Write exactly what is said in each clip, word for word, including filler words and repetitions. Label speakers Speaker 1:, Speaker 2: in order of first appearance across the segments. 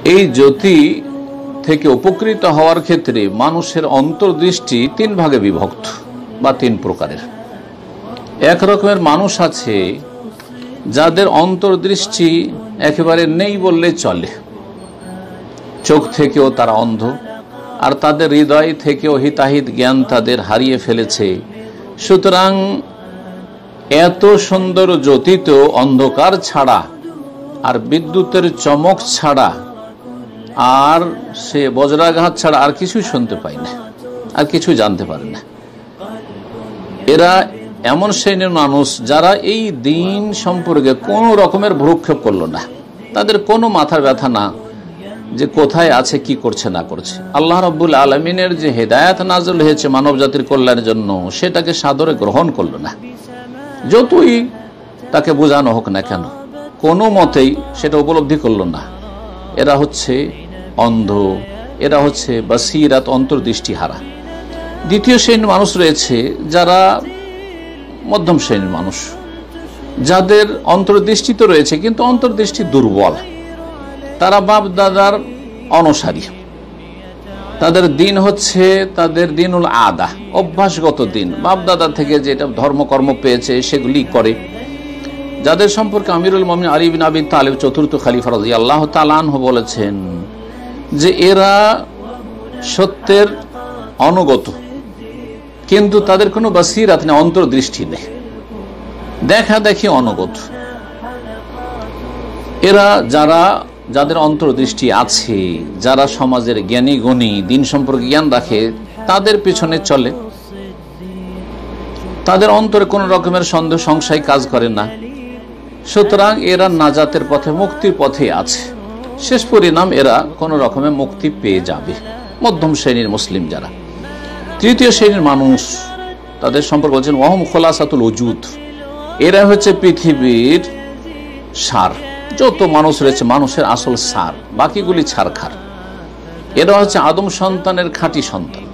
Speaker 1: এই জ্যোতি থেকে উপকৃত হওয়ার ক্ষেত্রে মানুষের অন্তর্দৃষ্টি তিন ভাগে বিভক্ত বা তিন প্রকারের। এক রকমের মানুষ আছে যাদের অন্তর্দৃষ্টি একেবারে নেই বললে চলে, চোখ থেকেও তারা অন্ধ, আর তাদের হৃদয় থেকেও হিতাহিত জ্ঞান তাদের হারিয়ে ফেলেছে। সুতরাং এত সুন্দর জ্যোতিতেও অন্ধকার ছাড়া আর বিদ্যুতের চমক ছাড়া আর সে বজ্রাঘাত ছাড়া আর কিছু শুনতে পায় না, আর কিছু জানতে পারে না। এরা এমন শ্রেণীর মানুষ যারা এই দিন সম্পর্কে কোনো রকমের ভ্রুক্ষেপ করলো না, তাদের কোনো মাথার ব্যথা না যে কোথায় আছে, কি করছে না করছে। আল্লাহ রাব্বুল আলামিনের যে হেদায়েত নাযিল হয়েছে মানব জাতির কল্যাণের জন্য, সেটাকে সাদরে গ্রহণ করলো না, যতই তাকে বোঝানো হোক না কেন, কোনো মতেই সেটা উপলব্ধি করলো না। এরা হচ্ছে অন্ধ, এরা হচ্ছে বাসিরাত, অন্তর্দৃষ্টি হারা। দ্বিতীয় শ্রেণীর মানুষ রয়েছে যারা মধ্যম শ্রেণীর মানুষ, যাদের অন্তর্দৃষ্টি তো রয়েছে কিন্তু অন্তর্দৃষ্টি দুর্বল। তারা বাপ দাদার অনুসারী, তাদের দিন হচ্ছে তাদের দিনুল আদা, অভ্যাসগত দিন, বাপ দাদা থেকে যেটা ধর্মকর্ম পেয়েছে সেগুলি করে। যাদের সম্পর্কে আমিরুল মুমিনিন আলী বিন আবি তালিব চতুর্থ খলিফা রাদিয়াল্লাহু তাআলা আনহু বলেছেন যে এরা সত্যের অনুগত, কিন্তু তাদের কোনো বাসিরাত নেই, অন্তর্দৃষ্টি নেই, দেখা দেখি অনুগত। এরা যারা যাদের অন্তর্দৃষ্টি আছে, যারা সমাজের জ্ঞানী গুণী, দিন সম্পর্কে জ্ঞান রাখে, তাদের পিছনে চলে, তাদের অন্তরে কোনো রকমের সন্দেহ সংশয় কাজ করে না। সুতরাং এরা নাজাতের পথে, মুক্তির পথে আছে। শেষ পরিণাম এরা কোনো রকমের মুক্তি পেয়ে যাবে, মধ্যম শ্রেণীর মুসলিম যারা। তৃতীয় শ্রেণীর মানুষ, তাদের সম্পর্কে বলছেন ওয়াহুম খোলাসাতুল ওজুদ, এরা হচ্ছে পৃথিবীর সার। যত মানুষ রয়েছে মানুষের আসল সার, বাকিগুলি ছারখার। এরা হচ্ছে আদম সন্তানের খাঁটি সন্তান।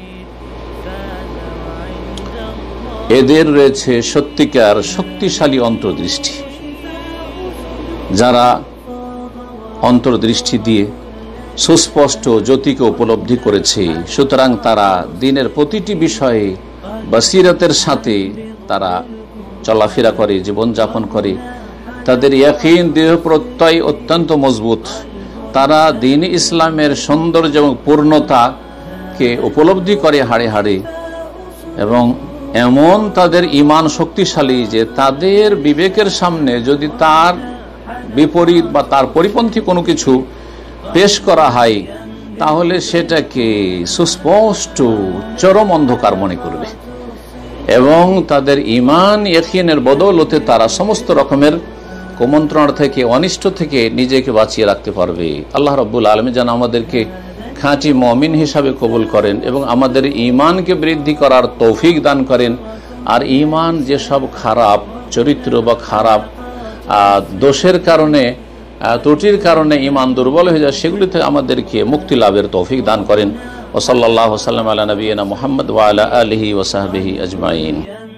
Speaker 1: এদের রয়েছে সত্যিকার শক্তিশালী অন্তর্দৃষ্টি, যারা অন্তর্দৃষ্টি দিয়ে সুস্পষ্ট জ্যোতিকে উপলব্ধি করেছে। সুতরাং তারা দিনের প্রতিটি বিষয়ে বাসিরাতের সাথে তারা চলাফেরা করে, জীবনযাপন করে। তাদের ইয়াকিন, দেহ প্রত্যয় অত্যন্ত মজবুত। তারা দ্বীন ইসলামের সৌন্দর্য এবং পূর্ণতাকে উপলব্ধি করে হাড়ে হাড়ে, এবং এমন তাদের ঈমান শক্তিশালী যে তাদের বিবেকের সামনে যদি তার বিপরীত বা তার পরিপন্থী কোনো কিছু পেশ করা হয়, তাহলে সেটাকে সুস্পষ্ট চরম অন্ধকার মনে করবে, এবং তাদের ঈমান ইয়াকিনের বদৌলতে তারা সমস্ত রকমের কুমন্ত্রণা থেকে, অনিষ্ট থেকে নিজেকে বাঁচিয়ে রাখতে পারবে। আল্লাহ রাব্বুল আলামিন যেন আমাদেরকে খাঁটি মুমিন হিসাবে কবুল করেন এবং আমাদের ঈমানকে বৃদ্ধি করার তৌফিক দান করেন। আর ঈমান যেসব খারাপ চরিত্র বা খারাপ দোষের কারণে, ত্রুটির কারণে ঈমান দুর্বল হয়ে যায়, সেগুলি থেকে আমাদেরকে মুক্তি লাভের তৌফিক দান করেন। ওয়া সাল্লাল্লাহু ওয়া সাল্লাম আলা নবিয়িনা মুহাম্মদ ওয়া আলা আলিহি ওয়া সাহবিহি আজমাইন।